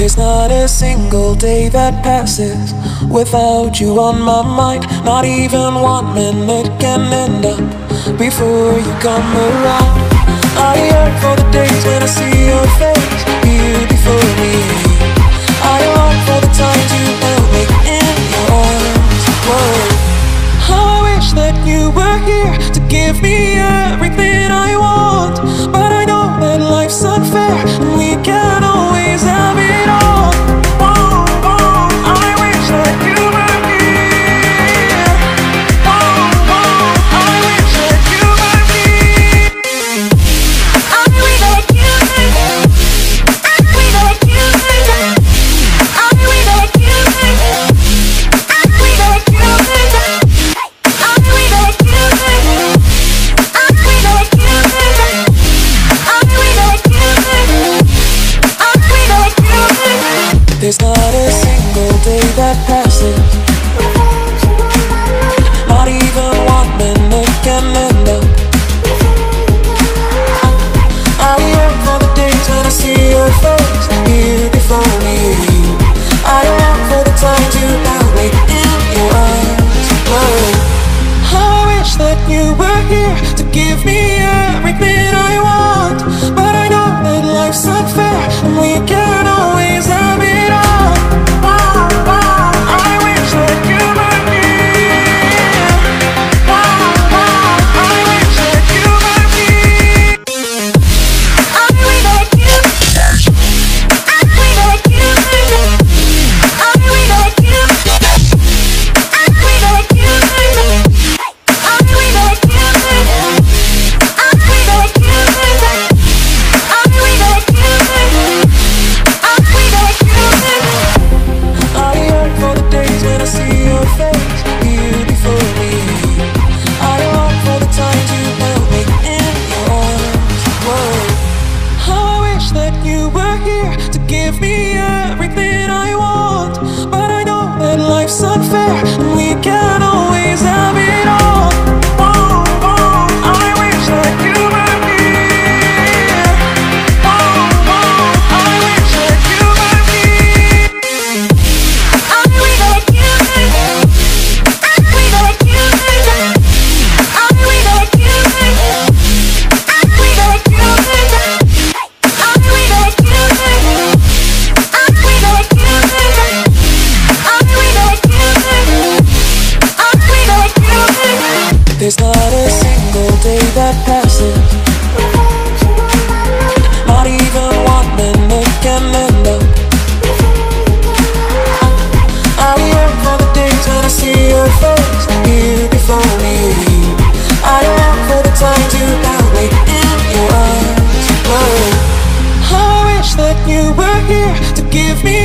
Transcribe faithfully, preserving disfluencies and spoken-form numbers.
There's not a single day that passes without you on my mind. Not even one minute can end up before you come around. I yearn for the days when I see your face here before me. I long for the times you held me in your arms. Whoa. How I wish that you were here to give me everything I want, but I know that life's unfair and we can't always have it all. Whoa, whoa, I wish that you were here. Whoa, whoa, I wish that you were here. I wish that you were here. I wish that you were here. I wish that you were here. I wish that you were here. I wish that you were here. I wish that you were here. I wish that you were here. I wish that you were here. There's not a single day that passes, not even one minute can end up. I yearn for the days when I see your face here before me. I long for the times you held me in your arms. Whoa. How I wish that you were here to give me everything I want, but I know that life's unfair and we can't always have it all. Wow, wow, I wish that you were here. Wow, wow, I wish that you were here. I wish that you I wish that you were here. I wish that you I wish that you were here. I wish that you were here. I wish that you were here. I wish that you were here. I wish that you were here. I yearn for the days when I see your face here before me. I long for the times you held me in your arms. Whoa. How I wish that you were here to give me everything I want, but I know that life's unfair and we can't always have it all. Whoa, whoa, I wish that you were here. Whoa, whoa, I wish that you were here. I wish that you were here. I wish that you were here. I wish that you were here. I wish that you were here. I wish that you were here. I wish that you were here. I wish that you were here. I wish that you were here. There's not a single day that passes, not even one minute can end up. I yearn for the days when I see your face here before me. I long for the times you held me in your arms. Whoa. How I wish that you were here to give me